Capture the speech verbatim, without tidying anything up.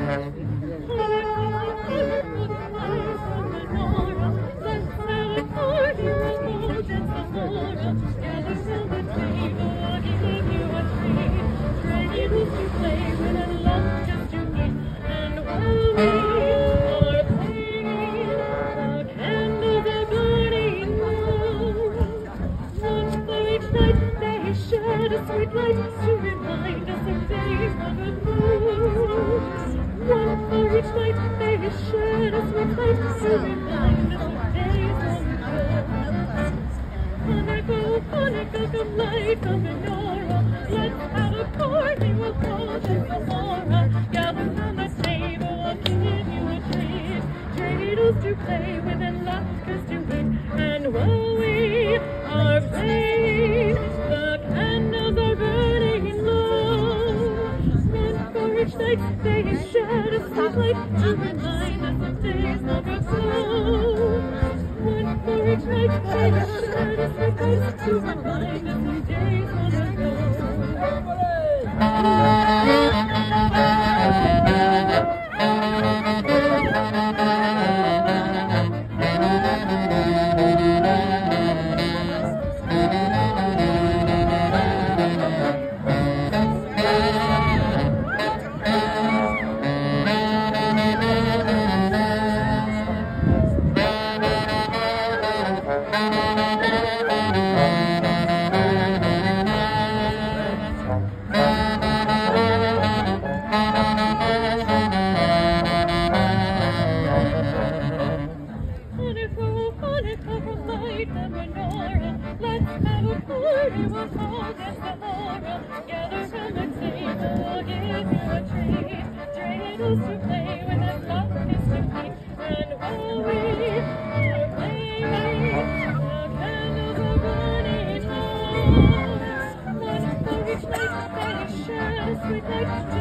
Shed a sweet light to remind us of days long ago. One for each night they shed a sweet light to remind us of days long ago. Hanukkah, Hanukkah, come light the menorah. Let's have a party, we'll call it tomorrow. Gather round the table, I'll give you a treat. Dreidels to play with and latkes to eat. And while we are playing, the candles are burning low. One for each night they shed a sweet light to remind us of days long ago. One for each night they shed a sweet light to remind us of days long ago. Let's have a party, we'll call this tomorrow. Gather round the table, I'll give you a treat. Dreidels to play with and latkes to eat. And while we are playing, the candles are burning low. One for each night they shed a sweet light